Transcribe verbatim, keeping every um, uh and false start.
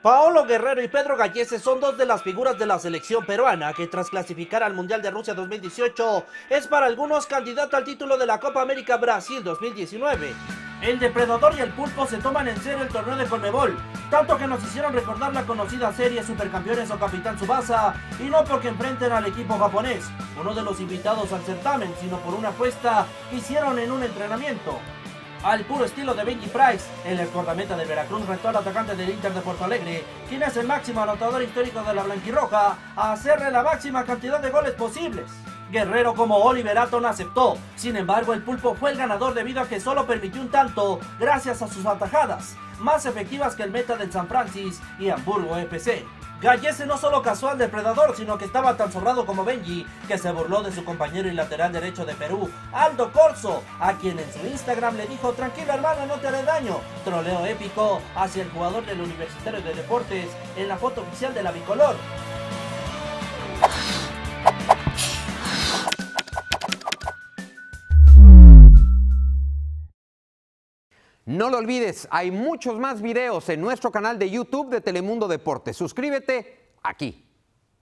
Paolo Guerrero y Pedro Gallese son dos de las figuras de la selección peruana que tras clasificar al Mundial de Rusia dos mil dieciocho es para algunos candidato al título de la Copa América Brasil dos mil diecinueve. El Depredador y el Pulpo se toman en serio el torneo de Conmebol, tanto que nos hicieron recordar la conocida serie Supercampeones o Capitán Tsubasa, y no porque enfrenten al equipo japonés, uno de los invitados al certamen, sino por una apuesta que hicieron en un entrenamiento. Al puro estilo de Benji Price, el excordameta de Veracruz retó al atacante del Inter de Porto Alegre, quien es el máximo anotador histórico de la blanquirroja, a hacerle la máxima cantidad de goles posibles. Guerrero como Oliver Atom aceptó, sin embargo el Pulpo fue el ganador debido a que solo permitió un tanto gracias a sus atajadas, más efectivas que el meta del San Francisco y Hamburgo F C. Gallese no solo cazó al depredador, sino que estaba tan sobrado como Benji, que se burló de su compañero y lateral derecho de Perú, Aldo Corso, a quien en su Instagram le dijo: tranquilo hermano, no te haré daño. Troleo épico hacia el jugador del Universitario de Deportes en la foto oficial de la bicolor. No lo olvides, hay muchos más videos en nuestro canal de YouTube de Telemundo Deportes. Suscríbete aquí.